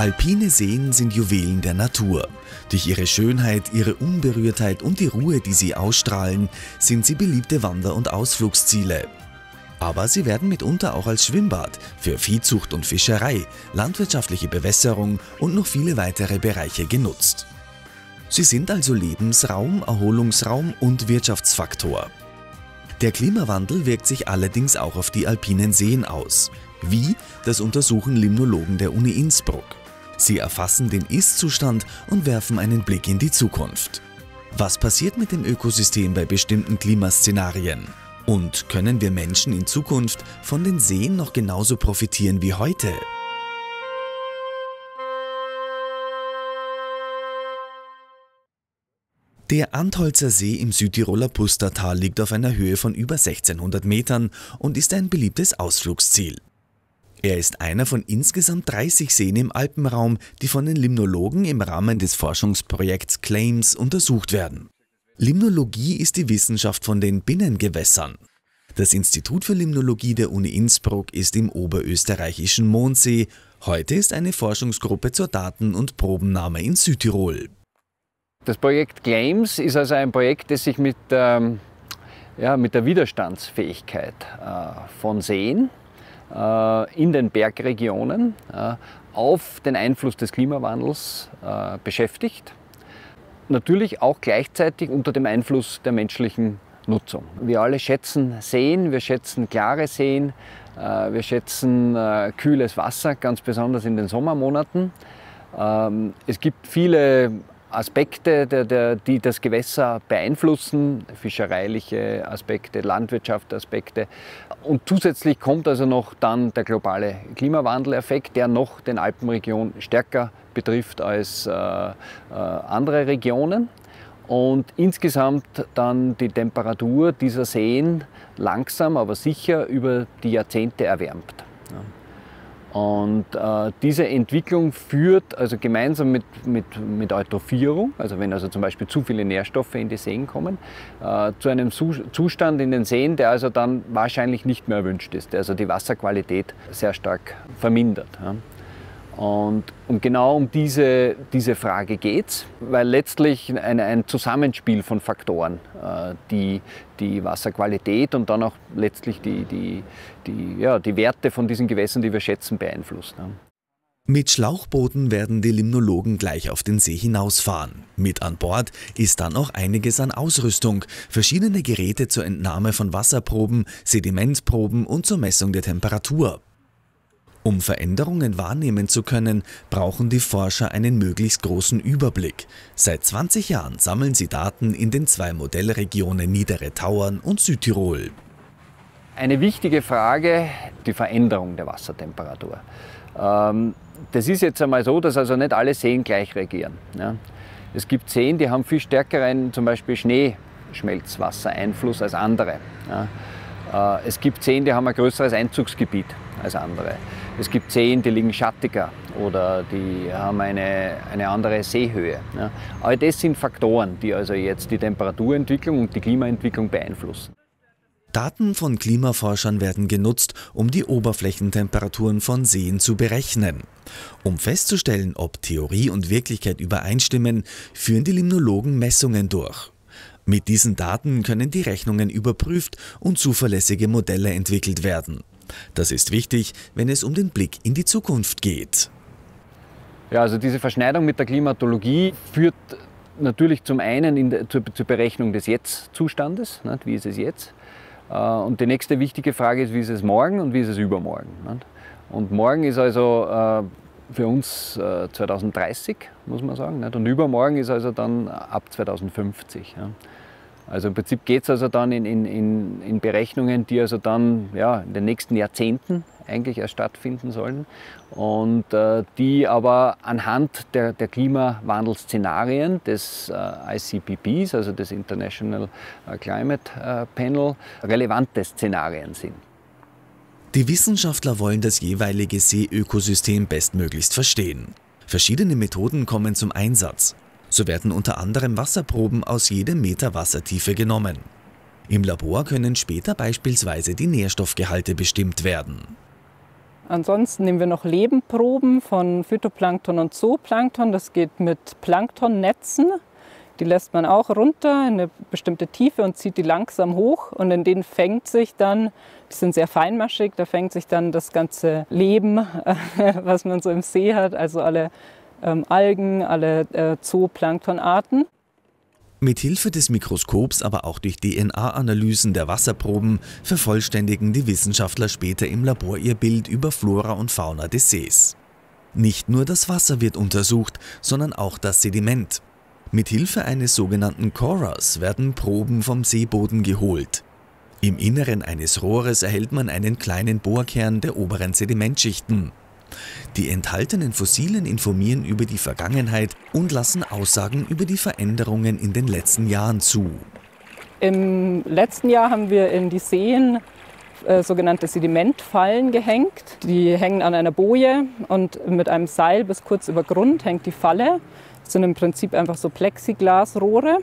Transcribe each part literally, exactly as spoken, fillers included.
Alpine Seen sind Juwelen der Natur. Durch ihre Schönheit, ihre Unberührtheit und die Ruhe, die sie ausstrahlen, sind sie beliebte Wander- und Ausflugsziele. Aber sie werden mitunter auch als Schwimmbad für Viehzucht und Fischerei, landwirtschaftliche Bewässerung und noch viele weitere Bereiche genutzt. Sie sind also Lebensraum, Erholungsraum und Wirtschaftsfaktor. Der Klimawandel wirkt sich allerdings auch auf die alpinen Seen aus. Wie? Das untersuchen Limnologen der Uni Innsbruck. Sie erfassen den Ist-Zustand und werfen einen Blick in die Zukunft. Was passiert mit dem Ökosystem bei bestimmten Klimaszenarien? Und können wir Menschen in Zukunft von den Seen noch genauso profitieren wie heute? Der Antholzer See im Südtiroler Pustertal liegt auf einer Höhe von über sechzehnhundert Metern und ist ein beliebtes Ausflugsziel. Er ist einer von insgesamt dreißig Seen im Alpenraum, die von den Limnologen im Rahmen des Forschungsprojekts CLAIMS untersucht werden. Limnologie ist die Wissenschaft von den Binnengewässern. Das Institut für Limnologie der Uni Innsbruck ist im oberösterreichischen Mondsee. Heute ist eine Forschungsgruppe zur Daten- und Probennahme in Südtirol. Das Projekt CLAIMS ist also ein Projekt, das sich mit, ähm, ja, mit der Widerstandsfähigkeit äh, von Seen äh, in den Bergregionen äh, auf den Einfluss des Klimawandels äh, beschäftigt. Natürlich auch gleichzeitig unter dem Einfluss der menschlichen Nutzung. Wir alle schätzen Seen, wir schätzen klare Seen, äh, wir schätzen äh, kühles Wasser, ganz besonders in den Sommermonaten. Ähm, es gibt viele Aspekte, der, der, die das Gewässer beeinflussen, fischereiliche Aspekte, Landwirtschaftsaspekte. Und zusätzlich kommt also noch dann der globale Klimawandeleffekt, der noch den Alpenregion stärker betrifft als äh, äh, andere Regionen. Und insgesamt dann die Temperatur dieser Seen langsam, aber sicher über die Jahrzehnte erwärmt. Ja. Und äh, diese Entwicklung führt also gemeinsam mit, mit, mit Eutrophierung, also wenn also zum Beispiel zu viele Nährstoffe in die Seen kommen, äh, zu einem Zustand in den Seen, der also dann wahrscheinlich nicht mehr erwünscht ist, der also die Wasserqualität sehr stark vermindert. Ja. Und, und genau um diese, diese Frage geht es, weil letztlich ein, ein Zusammenspiel von Faktoren äh, die, die Wasserqualität und dann auch letztlich die, die, die, ja, die Werte von diesen Gewässern, die wir schätzen, beeinflusst. Ja. Mit Schlauchbooten werden die Limnologen gleich auf den See hinausfahren. Mit an Bord ist dann auch einiges an Ausrüstung, verschiedene Geräte zur Entnahme von Wasserproben, Sedimentproben und zur Messung der Temperatur. Um Veränderungen wahrnehmen zu können, brauchen die Forscher einen möglichst großen Überblick. Seit zwanzig Jahren sammeln sie Daten in den zwei Modellregionen Niedere Tauern und Südtirol. Eine wichtige Frage, die Veränderung der Wassertemperatur. Ähm, das ist jetzt einmal so, dass also nicht alle Seen gleich reagieren. Ja. Es gibt Seen, die haben viel stärkeren, zum Beispiel Schneeschmelzwassereinfluss als andere. Ja. Äh, es gibt Seen, die haben ein größeres Einzugsgebiet als andere. Es gibt Seen, die liegen schattiger oder die haben eine, eine andere Seehöhe. Ja. All das sind Faktoren, die also jetzt die Temperaturentwicklung und die Klimaentwicklung beeinflussen. Daten von Klimaforschern werden genutzt, um die Oberflächentemperaturen von Seen zu berechnen. Um festzustellen, ob Theorie und Wirklichkeit übereinstimmen, führen die Limnologen Messungen durch. Mit diesen Daten können die Rechnungen überprüft und zuverlässige Modelle entwickelt werden. Das ist wichtig, wenn es um den Blick in die Zukunft geht. Ja, also diese Verschneidung mit der Klimatologie führt natürlich zum einen in der, zur, zur Berechnung des Jetzt-Zustandes, nicht? Wie ist es jetzt? Und die nächste wichtige Frage ist, wie ist es morgen und wie ist es übermorgen? Nicht? Und morgen ist also äh, für uns äh, zweitausenddreißig, muss man sagen, nicht? Und übermorgen ist also dann ab zweitausendfünfzig. Ja? Also im Prinzip geht es also dann in, in, in Berechnungen, die also dann ja, in den nächsten Jahrzehnten eigentlich erst stattfinden sollen und äh, die aber anhand der, der Klimawandelszenarien des äh, I C P Ps, also des International Climate Panel, relevante Szenarien sind. Die Wissenschaftler wollen das jeweilige Seeökosystem bestmöglichst verstehen. Verschiedene Methoden kommen zum Einsatz. So werden unter anderem Wasserproben aus jedem Meter Wassertiefe genommen. Im Labor können später beispielsweise die Nährstoffgehalte bestimmt werden. Ansonsten nehmen wir noch Lebenproben von Phytoplankton und Zooplankton. Das geht mit Planktonnetzen. Die lässt man auch runter in eine bestimmte Tiefe und zieht die langsam hoch. Und in denen fängt sich dann, die sind sehr feinmaschig, da fängt sich dann das ganze Leben, äh, was man so im See hat, also alle ähm, Algen, alle äh, Zooplanktonarten. Mit Hilfe des Mikroskops, aber auch durch D N A-Analysen der Wasserproben vervollständigen die Wissenschaftler später im Labor ihr Bild über Flora und Fauna des Sees. Nicht nur das Wasser wird untersucht, sondern auch das Sediment. Mit Hilfe eines sogenannten Corers werden Proben vom Seeboden geholt. Im Inneren eines Rohres erhält man einen kleinen Bohrkern der oberen Sedimentschichten. Die enthaltenen Fossilien informieren über die Vergangenheit und lassen Aussagen über die Veränderungen in den letzten Jahren zu. Im letzten Jahr haben wir in die Seen äh, sogenannte Sedimentfallen gehängt. Die hängen an einer Boje und mit einem Seil bis kurz über Grund hängt die Falle. Das sind im Prinzip einfach so Plexiglasrohre.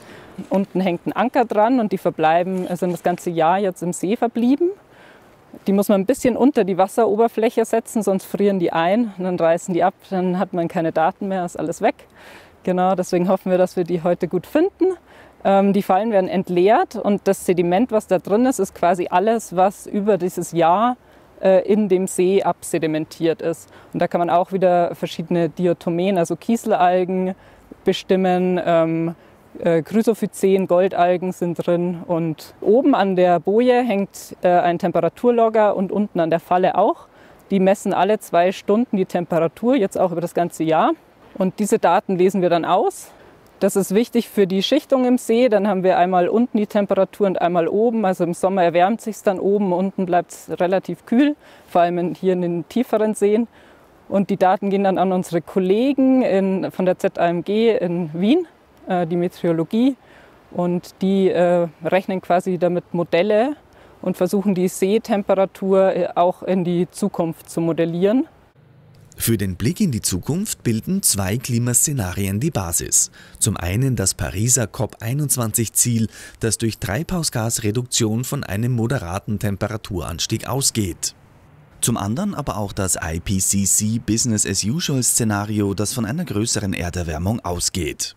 Unten hängt ein Anker dran und die verbleiben, sind das ganze Jahr jetzt im See verblieben. Die muss man ein bisschen unter die Wasseroberfläche setzen, sonst frieren die ein. Und dann reißen die ab, dann hat man keine Daten mehr, ist alles weg. Genau, deswegen hoffen wir, dass wir die heute gut finden. Ähm, die Fallen werden entleert und das Sediment, was da drin ist, ist quasi alles, was über dieses Jahr äh, in dem See absedimentiert ist. Und da kann man auch wieder verschiedene Diatomeen, also Kieselalgen, bestimmen. Ähm, Äh, Chrysophyzen, Goldalgen sind drin und oben an der Boje hängt äh, ein Temperaturlogger und unten an der Falle auch. Die messen alle zwei Stunden die Temperatur, jetzt auch über das ganze Jahr. Und diese Daten lesen wir dann aus. Das ist wichtig für die Schichtung im See. Dann haben wir einmal unten die Temperatur und einmal oben. Also im Sommer erwärmt sich dann oben, unten bleibt es relativ kühl, vor allem in, hier in den tieferen Seen. Und die Daten gehen dann an unsere Kollegen in, von der Z A M G in Wien, die Meteorologie, und die äh, rechnen quasi damit Modelle und versuchen die Seetemperatur auch in die Zukunft zu modellieren. Für den Blick in die Zukunft bilden zwei Klimaszenarien die Basis. Zum einen das Pariser COP einundzwanzig-Ziel, das durch Treibhausgasreduktion von einem moderaten Temperaturanstieg ausgeht. Zum anderen aber auch das I P C C Business-as-usual-Szenario, das von einer größeren Erderwärmung ausgeht.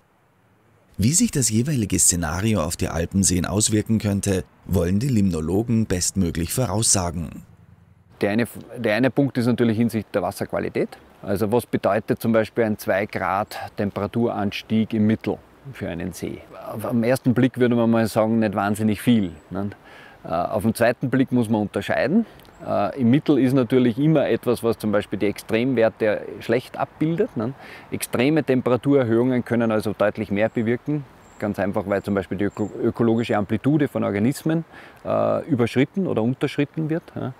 Wie sich das jeweilige Szenario auf die Alpenseen auswirken könnte, wollen die Limnologen bestmöglich voraussagen. Der eine, der eine Punkt ist natürlich hinsichtlich der Wasserqualität. Also was bedeutet zum Beispiel ein zwei Grad Temperaturanstieg im Mittel für einen See? Am ersten Blick würde man mal sagen, nicht wahnsinnig viel. Auf den zweiten Blick muss man unterscheiden. Äh, Im Mittel ist natürlich immer etwas, was zum Beispiel die Extremwerte schlecht abbildet. Ne? Extreme Temperaturerhöhungen können also deutlich mehr bewirken. Ganz einfach, weil zum Beispiel die öko ökologische Amplitude von Organismen äh, überschritten oder unterschritten wird. Ja?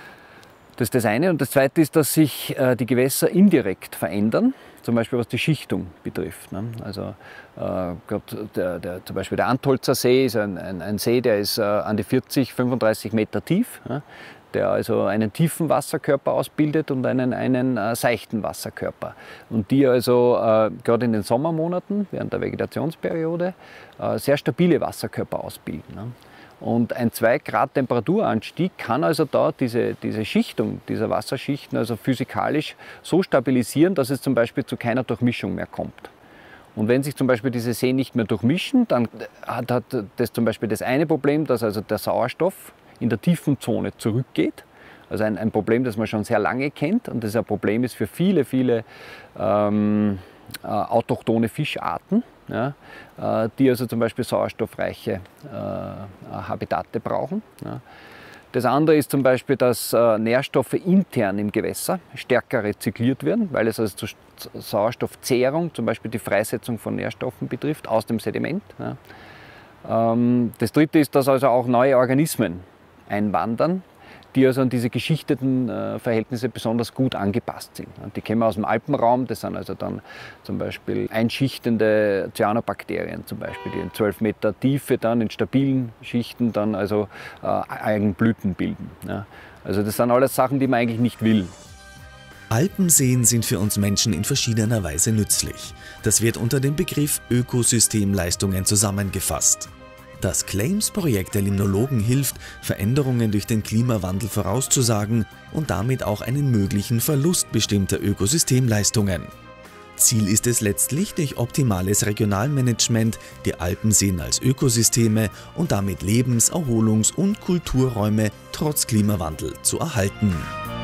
Das ist das eine. Und das zweite ist, dass sich äh, die Gewässer indirekt verändern, zum Beispiel was die Schichtung betrifft. Ne? Also äh, der, der, zum Beispiel der Antholzer See ist ein, ein, ein See, der ist äh, an die vierzig, fünfunddreißig Meter tief. Ja? Der also einen tiefen Wasserkörper ausbildet und einen, einen äh, seichten Wasserkörper. Und die also äh, gerade in den Sommermonaten, während der Vegetationsperiode, äh, sehr stabile Wasserkörper ausbilden. Ne? Und ein zwei Grad Temperaturanstieg kann also da diese, diese Schichtung dieser Wasserschichten also physikalisch so stabilisieren, dass es zum Beispiel zu keiner Durchmischung mehr kommt. Und wenn sich zum Beispiel diese Seen nicht mehr durchmischen, dann hat, hat das zum Beispiel das eine Problem, dass also der Sauerstoff in der tiefen Zone zurückgeht. Also ein, ein Problem, das man schon sehr lange kennt und das ein Problem ist für viele, viele ähm, äh, autochthone Fischarten, ja, äh, die also zum Beispiel sauerstoffreiche äh, Habitate brauchen. Ja. Das andere ist zum Beispiel, dass äh, Nährstoffe intern im Gewässer stärker rezykliert werden, weil es also zur Sauerstoffzehrung, zum Beispiel die Freisetzung von Nährstoffen betrifft, aus dem Sediment. Ja. Ähm, das dritte ist, dass also auch neue Organismen einwandern, die also an diese geschichteten äh, Verhältnisse besonders gut angepasst sind. Und die kommen aus dem Alpenraum, das sind also dann zum Beispiel einschichtende Cyanobakterien, zum Beispiel, die in zwölf Meter Tiefe dann in stabilen Schichten dann also äh, Algenblüten bilden. Ja. Also das sind alles Sachen, die man eigentlich nicht will. Alpenseen sind für uns Menschen in verschiedener Weise nützlich. Das wird unter dem Begriff Ökosystemleistungen zusammengefasst. Das Claims-Projekt der Limnologen hilft, Veränderungen durch den Klimawandel vorauszusagen und damit auch einen möglichen Verlust bestimmter Ökosystemleistungen. Ziel ist es letztlich, durch optimales Regionalmanagement die Alpenseen als Ökosysteme und damit Lebens-, Erholungs- und Kulturräume trotz Klimawandel zu erhalten.